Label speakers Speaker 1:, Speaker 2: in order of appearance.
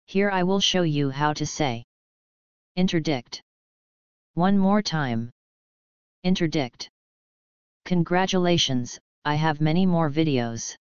Speaker 1: Here I will show you how to say interdict. One more time. Interdict. Congratulations, I have many more videos.